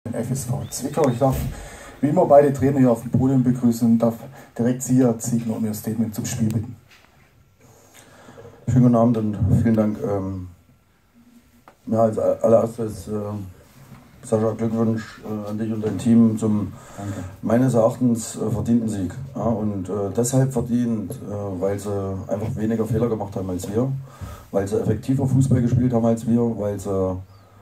FSV Zwickau. Ich darf wie immer beide Trainer hier auf dem Podium begrüßen und darf direkt Sie, Herr Ziegner, um Ihr Statement zum Spiel bitten. Schönen guten Abend und vielen Dank. Ja, als allererstes Sascha, Glückwunsch an dich und dein Team zum meines Erachtens verdienten Sieg. Ja, und deshalb verdient, weil sie einfach weniger Fehler gemacht haben als wir, weil sie effektiver Fußball gespielt haben als wir, weil sie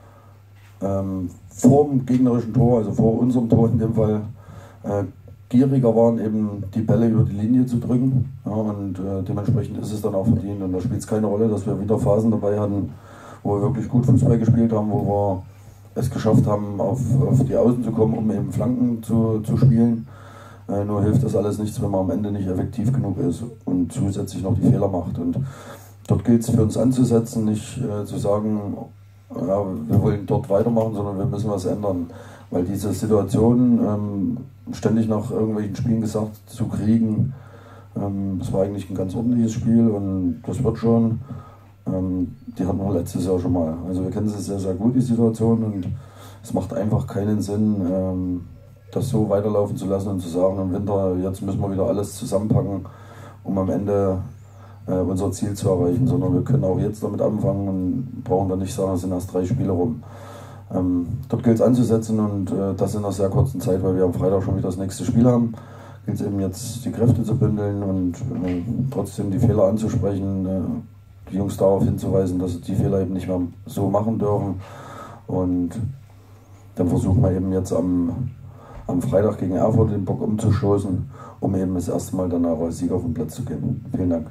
vor dem gegnerischen Tor, also vor unserem Tor in dem Fall, gieriger waren, eben die Bälle über die Linie zu drücken. Ja, und dementsprechend ist es dann auch verdient. Und da spielt es keine Rolle, dass wir wieder Phasen dabei hatten, wo wir wirklich gut Fußball gespielt haben, wo wir es geschafft haben, auf die Außen zu kommen, um eben Flanken zu spielen. Nur hilft das alles nichts, wenn man am Ende nicht effektiv genug ist und zusätzlich noch die Fehler macht. Und dort gilt es für uns anzusetzen, nicht zu sagen, ja, wir wollen dort weitermachen, sondern wir müssen was ändern. Weil diese Situation, ständig nach irgendwelchen Spielen gesagt zu kriegen, das war eigentlich ein ganz ordentliches Spiel und das wird schon. Die hatten wir letztes Jahr schon mal. Also wir kennen sie sehr, sehr gut, die Situation, und es macht einfach keinen Sinn, das so weiterlaufen zu lassen und zu sagen, im Winter, jetzt müssen wir wieder alles zusammenpacken, um am Ende unser Ziel zu erreichen, sondern wir können auch jetzt damit anfangen und brauchen dann nicht sagen, es sind erst 3 Spiele rum. Dort gilt es anzusetzen, und das in einer sehr kurzen Zeit, weil wir am Freitag schon wieder das nächste Spiel haben. Gilt es eben jetzt, die Kräfte zu bündeln und trotzdem die Fehler anzusprechen, die Jungs darauf hinzuweisen, dass sie die Fehler eben nicht mehr so machen dürfen. Und dann versuchen wir eben jetzt am Freitag gegen Erfurt den Bock umzustoßen, um eben das erste Mal dann auch als Sieger auf den Platz zu gehen. Vielen Dank.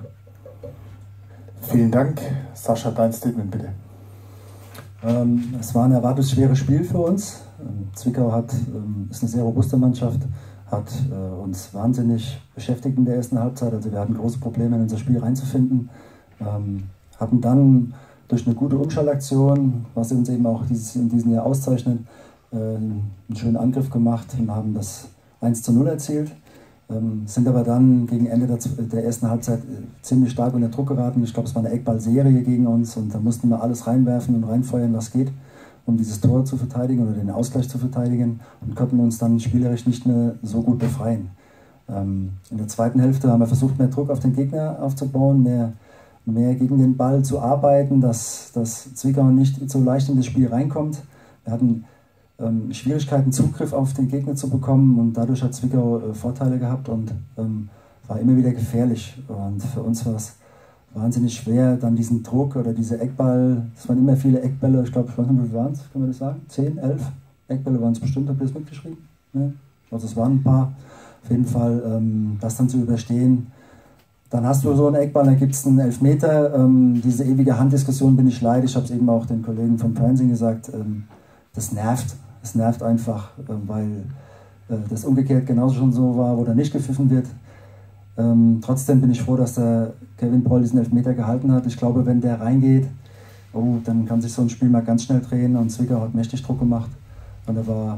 Vielen Dank. Sascha, dein Statement bitte. Es war ein erwartungsschweres Spiel für uns. Zwickau ist eine sehr robuste Mannschaft, hat uns wahnsinnig beschäftigt in der ersten Halbzeit. Also wir hatten große Probleme, in unser Spiel reinzufinden. Hatten dann durch eine gute Umschaltaktion, was uns eben auch in diesem Jahr auszeichnet, einen schönen Angriff gemacht und haben das 1:0 erzielt. Sind aber dann gegen Ende der ersten Halbzeit ziemlich stark unter Druck geraten. Ich glaube, es war eine Eckballserie gegen uns, und da mussten wir alles reinwerfen und reinfeuern, was geht, um dieses Tor zu verteidigen oder den Ausgleich zu verteidigen, und konnten uns dann spielerisch nicht mehr so gut befreien. In der zweiten Hälfte haben wir versucht, mehr Druck auf den Gegner aufzubauen, mehr gegen den Ball zu arbeiten, dass Zwickau nicht so leicht in das Spiel reinkommt. Wir hatten Schwierigkeiten, Zugriff auf den Gegner zu bekommen, und dadurch hat Zwickau Vorteile gehabt und war immer wieder gefährlich. Und für uns war es wahnsinnig schwer, dann diesen Druck oder diese Eckball, es waren immer viele Eckbälle, ich glaube, wie viele waren es, kann man das sagen? 10, 11 Eckbälle waren es bestimmt, habt ihr das mitgeschrieben? Ja? Also es waren ein paar. Auf jeden Fall, das dann zu überstehen. Dann hast du so einen Eckball, dann gibt es einen Elfmeter. Diese ewige Handdiskussion bin ich leid. Ich habe es eben auch den Kollegen vom Fernsehen gesagt. Das nervt. Es nervt einfach, weil das umgekehrt genauso schon so war, wo da nicht gepfiffen wird. Trotzdem bin ich froh, dass der Kevin Poll diesen Elfmeter gehalten hat. Ich glaube, wenn der reingeht, dann kann sich so ein Spiel mal ganz schnell drehen, und Zwickau hat mächtig Druck gemacht. Und er war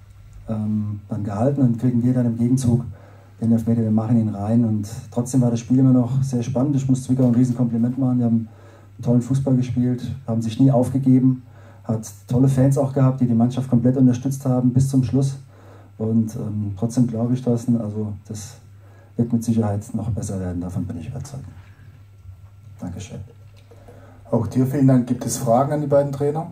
dann gehalten, und kriegen wir dann im Gegenzug den Elfmeter, wir machen ihn rein. Und trotzdem war das Spiel immer noch sehr spannend. Ich muss Zwickau ein Riesenkompliment machen. Wir haben einen tollen Fußball gespielt, haben sich nie aufgegeben, hat tolle Fans auch gehabt, die die Mannschaft komplett unterstützt haben bis zum Schluss. Und trotzdem glaube ich, das wird mit Sicherheit noch besser werden. Davon bin ich überzeugt. Dankeschön. Auch dir vielen Dank. Gibt es Fragen an die beiden Trainer?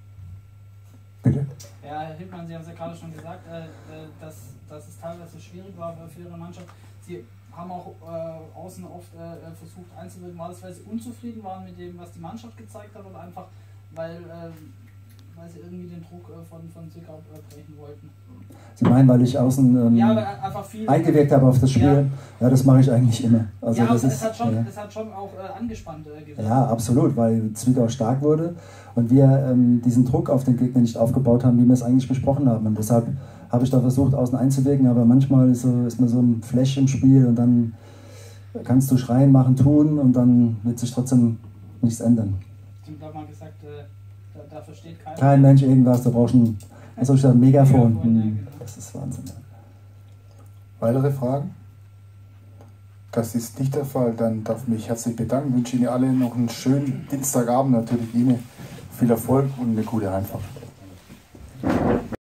Bitte. Ja, Herr Hildmann, Sie haben es ja gerade schon gesagt, dass es teilweise schwierig war für Ihre Mannschaft. Sie haben auch außen oft versucht einzuwirken. War das, weil Sie unzufrieden waren mit dem, was die Mannschaft gezeigt hat, oder einfach, weil Sie irgendwie den Druck von Zwickau brechen wollten? Sie meinen, weil ich außen einfach viel eingewirkt habe auf das Spiel? Ja, das mache ich eigentlich immer. Also ja, es hat schon auch angespannt gewesen. Ja, absolut, weil Zwickau stark wurde und wir diesen Druck auf den Gegner nicht aufgebaut haben, wie wir es eigentlich besprochen haben. Und deshalb habe ich da versucht, außen einzuwirken, aber manchmal ist man so ein Flash im Spiel, und dann kannst du schreien, machen, tun, und dann wird sich trotzdem nichts ändern. Ich habe mal gesagt, da versteht kein Mensch irgendwas, da brauchst du ein Megafon. Ja, genau. Das ist Wahnsinn. Weitere Fragen? Das ist nicht der Fall. Dann darf ich mich herzlich bedanken. Ich wünsche Ihnen alle noch einen schönen Dienstagabend. Natürlich Ihnen viel Erfolg und eine gute Heimfahrt.